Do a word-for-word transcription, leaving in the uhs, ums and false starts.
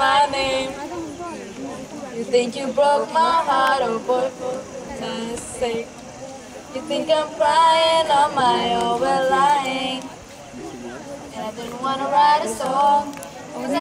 my name. You think you broke my heart, oh boy, for goodness sake. You think I'm crying on my own, well lying. And I didn't wanna write a song.